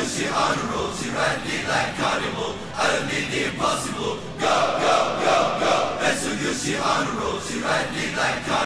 Sushi on a roll, she riding like carnival. I don't need the impossible. Go, go, go, go. Mitsubishi on a roll, she riding like carnival.